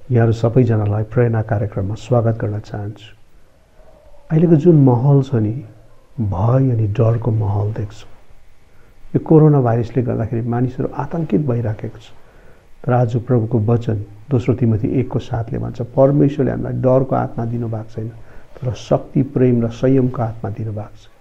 यहाँहरू सबैजनालाई प्रेरणा कार्यक्रममा स्वागत गर्न चाहन्छु। अहिलेको जुन माहौल छ नि, भय अनि डरको माहौल देख्छु। यो कोरोना भाइरसले गर्दाखेरि मानिसहरू आतंकित भइराखेको छ। तर आज प्रभुको वचन 2 तिमोथी 1:7ले भन्छ, परमेश्वरले हामीलाई डरको आत्मा दिनुभएको छैन, तर शक्ति, प्रेम र संयमको आत्मा दिनुभएको छ।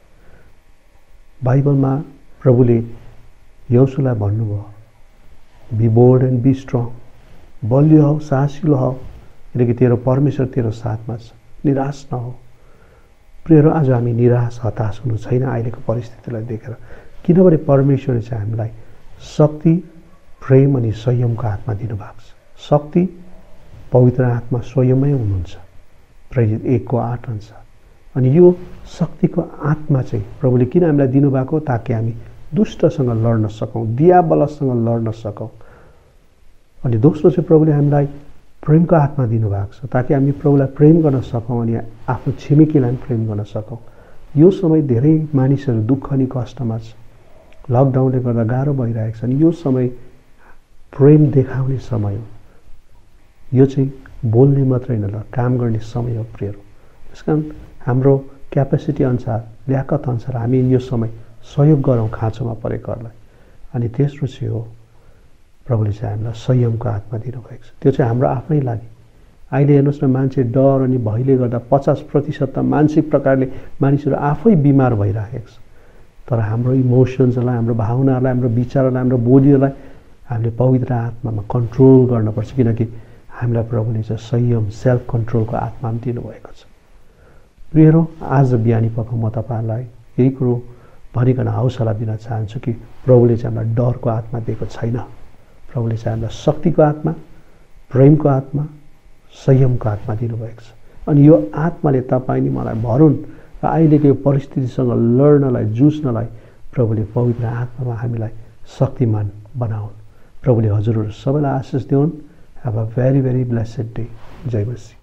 बाइबलमा प्रभुले यहोशुलाई भन्नुभयो, be bold and be strong, बलियो हौ, साहसिलो हौ, किनकि तेरो परमेश्वर तेरो साथमा छ, निराश नहो। प्रियहरू, आज हामी निराश, हताश हुनु छैन अहिलेको परिस्थितिलाई देखेर, किनभने परमेश्वरले चाहिँ हामीलाई शक्ति, प्रेम अनि संयमको आत्मा दिनुभएको छ। शक्ति, पवित्र आत्मा स्वयमै हुनुहुन्छ, प्रेरित 1:8 अनुसार। अनि यो शक्तिको आत्मा चाहिँ प्रभुले किन हामीलाई दिनुभएको, ताकि हामी दुष्टसँग लड्न सकौँ, दियाबलसँग लड्न सकौँ। अनि दोस्रो चाहिँ प्रभुले हामीलाई प्रेमको आत्मा दिनुभएको छ, ताकि हामी प्रभुलाई प्रेम गर्न सकौँ अनि आफ्नो छिमेकीलाई प्रेम गर्न सकौँ। यो समय धेरै मानिसहरू दुःख अनि कष्टमा छ, लकडाउनले गर्दा गाह्रो भइरहेको छ। अनि यो समय प्रेम देखाउने समय हो। यो चाहिँ बोल्ने मात्रै होइन, काम गर्ने समय हो प्रियहरू। त्यसकारण हाम्रो क्यापेसिटी अनुसार, ल्याकत अनुसार हामी यो समय सहयोग गरौँ खाँचोमा परेकोहरूलाई। अनि तेस्रो चाहिँ हो, प्रभुले चाहिँ हामीलाई संयमको आत्मा दिनुभएको छ। त्यो चाहिँ हाम्रो आफ्नै लागि। अहिले हेर्नुहोस् न, मान्छे डर अनि भयले गर्दा 50% त मानसिक प्रकारले मानिसहरू आफै बिमार भइराखेको छ। तर हाम्रो इमोसन्सहरूलाई, हाम्रो भावनाहरूलाई, हाम्रो विचारहरूलाई, हाम्रो बोलीहरूलाई हामीले पवित्र आत्मामा कन्ट्रोल गर्नुपर्छ, किनकि हामीलाई प्रभुले चाहिँ संयम, सेल्फ कन्ट्रोलको आत्मा पनि दिनुभएको छ। प्रियहरू, आज बिहानी पख म तपाईँहरूलाई यही कुरो भनिकन हौसला दिन चाहन्छु कि प्रभुले चाहिँ हामीलाई डरको आत्मा दिएको छैन। प्रभुले चाहिँ हामीलाई शक्तिको आत्मा, प्रेमको आत्मा, संयमको आत्मा दिनुभएको छ। अनि यो आत्माले तपाईँ नि मलाई भरुन् र अहिलेको यो परिस्थितिसँग लड्नलाई, जुझ्नलाई प्रभुले पवित्र आत्मामा हामीलाई शक्तिमान बनाउन्। प्रभुले हजुरहरू सबैलाई आशिष दिउन्। Have a very very blessed day. जय मसीह।